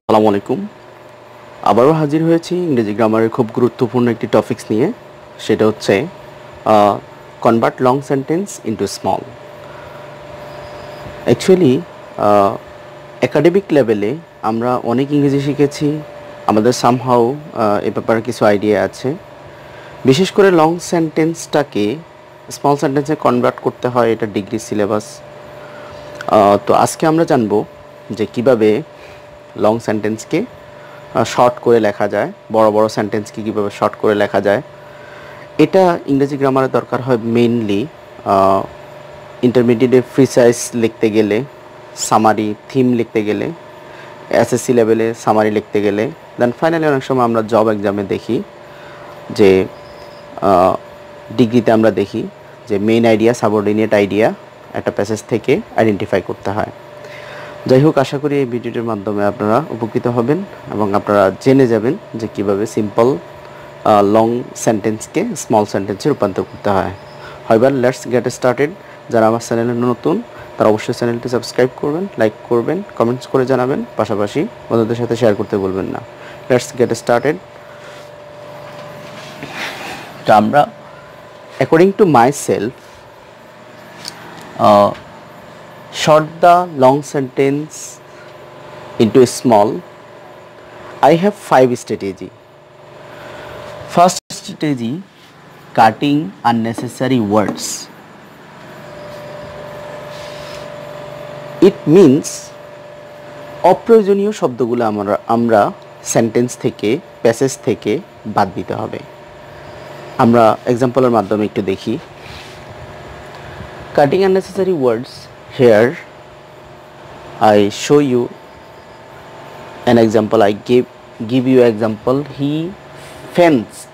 আসসালামু আলাইকুম। আবারও হাজির হয়েছি ইংরেজি গ্রামারের খুব গুরুত্বপূর্ণ একটি টপিকস নিয়ে। সেটা হচ্ছে convert long sentence into small. Actually academic লেভেলে আমরা অনেক ইংরেজি শিখেছি, আমাদের সামহাও এ ব্যাপারে কিছু আইডিয়া আছে। বিশেষ করে লং সেন্টেন্সটাকে স্মল সেন্টেন্সে কনভার্ট করতে হয়, এটা ডিগ্রি সিলেবাস। তো আজকে আমরা জানবো যে কিভাবে লং সেন্টেন্সকে শর্ট করে লেখা যায়, বড় বড় সেন্টেন্সকে কীভাবে শর্ট করে লেখা যায়। এটা ইংরেজি গ্রামারের দরকার হয় মেইনলি ইন্টারমিডিয়েটে প্রিসাইজ লিখতে গেলে, সামারি থিম লিখতে গেলে, এসএসসি লেভেলে সামারি লিখতে গেলে, দেন ফাইনালি অনেক সময় আমরা জব এক্সামে দেখি যে ডিগ্রিতে আমরা দেখি যে মেইন আইডিয়া সাবঅর্ডিনেট আইডিয়া একটা প্যাসেজ থেকে আইডেন্টিফাই করতে হয়। যাই হোক, আশা করি এই ভিডিওটির মাধ্যমে আপনারা উপকৃত হবেন এবং আপনারা জেনে যাবেন যে কীভাবে সিম্পল লং সেন্টেন্সকে স্মল সেন্টেন্সে রূপান্তর করতে হয়। এবার লেটস গেট স্টার্টেড। যারা আমার চ্যানেলে নতুন তারা অবশ্যই চ্যানেলটি সাবস্ক্রাইব করবেন, লাইক করবেন, কমেন্টস করে জানাবেন, পাশাপাশি বন্ধুদের সাথে শেয়ার করতে বলবেন না। Let's get started. তো আমরা according to my self short the long sentence into small. I have 5 strategy. First strategy, cutting unnecessary words. It means অপ্রয়োজনীয় শব্দগুলো আমরা সেন্টেন্স থেকে, প্যাসেজ থেকে বাদ দিতে হবে। আমরা এক্সাম্পলের মাধ্যমে একটু দেখি। Cutting unnecessary words. Here I show you an example. I give you example. He fenced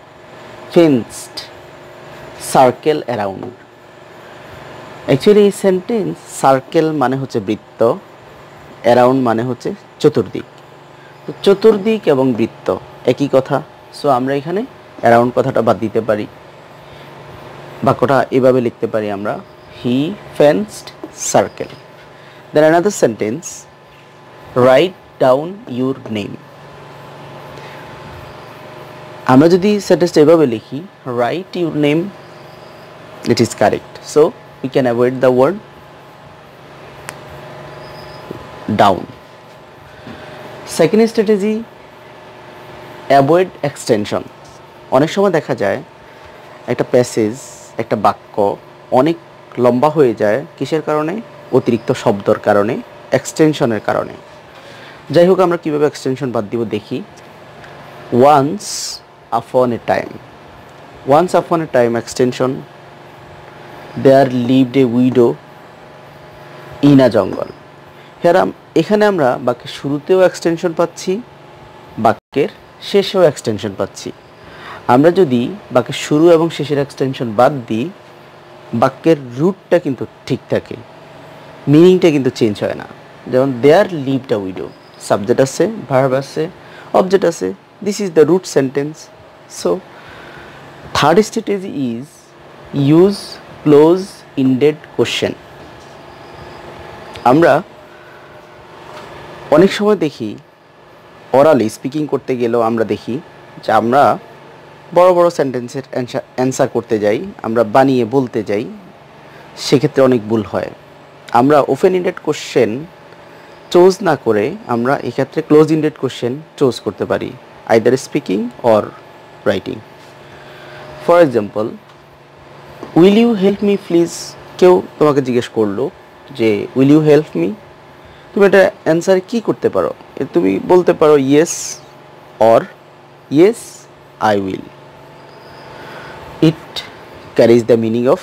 circle around. Actually এই সেন্টেন্স সার্কেল মানে হচ্ছে বৃত্ত, অ্যারাউন্ড মানে হচ্ছে চতুর্দিক। তো চতুর্দিক এবং বৃত্ত একই কথা, সো আমরা এখানে অ্যারাউন্ড কথাটা বাদ দিতে পারি। বাক্যটা এভাবে লিখতে পারি আমরা, he fenced circle. Then another sentence, write down your name. আমরা যদি সেন্টেন্সটা এভাবে লিখি, write your name, it is correct. So we can avoid the word down. Second strategy, avoid extension. অনেক সময় দেখা যায় একটা প্যাসেজ, একটা বাক্য অনেক লম্বা হয়ে যায় কিসের কারণে? অতিরিক্ত শব্দর কারণে, এক্সটেনশনের কারণে। যাই হোক, আমরা কীভাবে এক্সটেনশন বাদ দিব দেখি। Once upon a time extension, there lived a widow in a jungle. এখানে আমরা বাক্যের শুরুতেও এক্সটেনশন পাচ্ছি, বাক্যের শেষেও এক্সটেনশন পাচ্ছি। আমরা যদি বাক্যের শুরু এবং শেষের এক্সটেনশন বাদ দিই, বাক্যের রুটটা কিন্তু ঠিক থাকে, মিনিংটা কিন্তু চেঞ্জ হয় না। যেমন there lived a widow, subject আছে, ভার্ব আছে, অবজেক্ট আছে, this is the root sentence. So third strategy is use close ended question. আমরা অনেক সময় দেখি অরালি স্পিকিং করতে গেলেও আমরা দেখি যে আমরা বড় বড় সেন্টেন্সের অ্যান্সার করতে যাই, আমরা বানিয়ে বলতে যাই, সেক্ষেত্রে অনেক ভুল হয়। আমরা ওপেন ইন্ডেড কোশ্চেন চুজ না করে আমরা এক্ষেত্রে ক্লোজ ইন্ডেড কোশ্চেন চুজ করতে পারি, either speaking or writing. For example, will you help me please. কেউ তোমাকে জিজ্ঞেস করলো যে উইল ইউ হেল্প মি, তুমি এটা অ্যান্সারে কী করতে পারো? তুমি বলতে পারো yes or yes I will. It carries the meaning of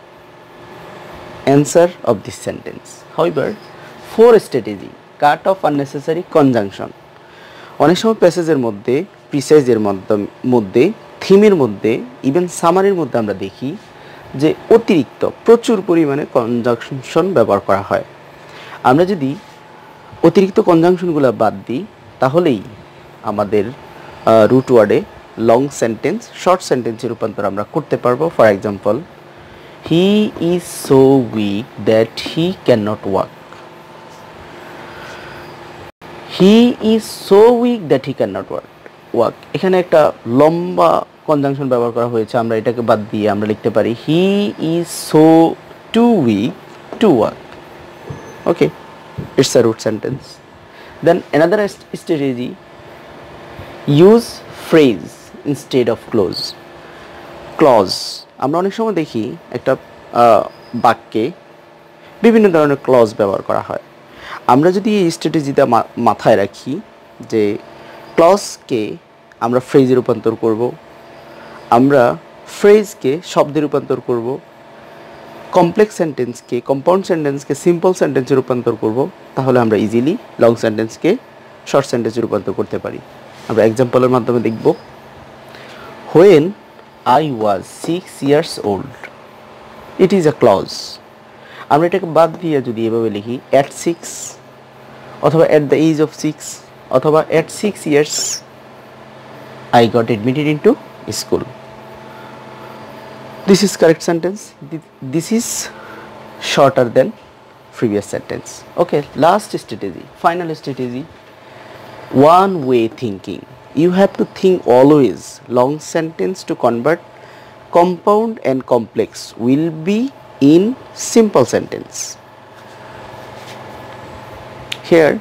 answer of this sentence. However, fourth strategy, cut off unnecessary conjunction. অনেক সময় প্যাসেজের মধ্যে, প্রিসাইজের মধ্যে, থিমের মধ্যে, ইভেন সামারির মধ্যে আমরা দেখি যে অতিরিক্ত প্রচুর পরিমাণে কনজাংশন ব্যবহার করা হয়। আমরা যদি অতিরিক্ত কনজাংশনগুলো বাদ দিই, তাহলেই আমাদের রুট ওয়ার্ডে লং সেন্টেন্স শর্ট সেন্টেন্সে রূপান্তর আমরা করতে পারবো। For example, he is so weak that he can not walk. He is so weak that he can not walk. এখানে একটা লম্বা কনজাংশন ব্যবহার করা হয়েছে, আমরা এটাকে বাদ দিয়ে আমরা লিখতে পারি he is so too weak to walk. Okay, it's a root sentence. Then another strategy, use phrase instead of clause. আমরা অনেক সময় দেখি একটা বাক্যে বিভিন্ন ধরনের ক্লজ ব্যবহার করা হয়। আমরা যদি এই স্ট্র্যাটেজিটা মাথায় রাখি যে ক্লজকে আমরা ফ্রেজে রূপান্তর করব, আমরা ফ্রেজকে শব্দে রূপান্তর করব, কমপ্লেক্স সেন্টেন্সকে কম্পাউন্ড সেন্টেন্সকে সিম্পল সেন্টেন্সে রূপান্তর করব, তাহলে আমরা ইজিলি লং সেন্টেন্সকে শর্ট সেন্টেন্সে রূপান্তর করতে পারি। আমরা এক্সাম্পলের মাধ্যমে দেখব। When I was 6 years old, it is a clause. আমরা এটাকে বাদ দিয়ে যদি এভাবে লিখি at 6, অথবা at the age of 6, অথবা at 6 years I got admitted into school. This is correct sentence. This is shorter than previous sentence. Okay, last strategy, final strategy, one way thinking. You have to think always long sentence to convert compound and complex will be in simple sentence. Here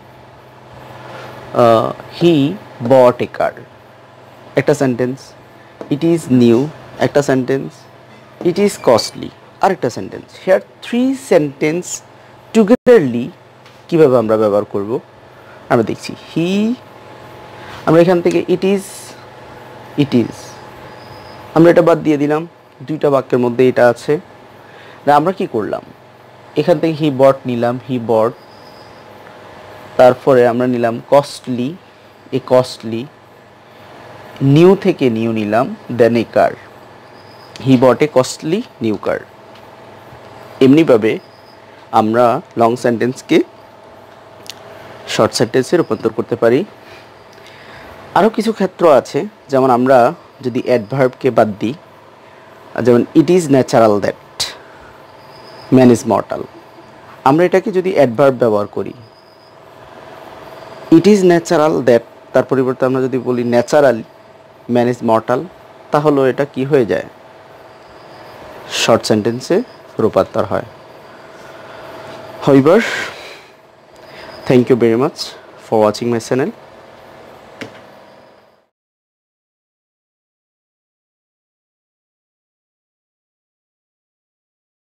he bought a car, একটা sentence. It is new, একটা sentence. It is costly, আরেকটা sentence. Here 3 sentence togetherly কীভাবে আমরা ব্যবহার করব আমরা দেখছি। আমরা এখান থেকে ইট ইজ আমরা এটা বাদ দিয়ে দিলাম, দুইটা বাক্যের মধ্যে এটা আছে। আমরা কি করলাম, এখান থেকে হি বট নিলাম, হি বট, তারপরে আমরা নিলাম কস্টলি, এ কস্টলি, নিউ থেকে নিউ নিলাম, দেন এ কার, হি বট এ কস্টলি নিউ কার। এমনিভাবে আমরা লং সেন্টেন্সকে শর্ট সেন্টেন্সে রূপান্তর করতে পারি। আরও কিছু ক্ষেত্র আছে, যেমন আমরা যদি অ্যাডভার্বকে বাদ দিই, যেমন it is natural that man is mortal, আমরা এটাকে যদি অ্যাডভার্ব ব্যবহার করি, ইট ইজ ন্যাচারাল দ্যাট, তার পরিবর্তে আমরা যদি বলি ন্যাচারালি ম্যান ইজ মর্টাল, তাহলে এটা কি হয়ে যায়, শর্ট সেন্টেন্সে রূপান্তর হয়। However, thank you very much for watching my channel.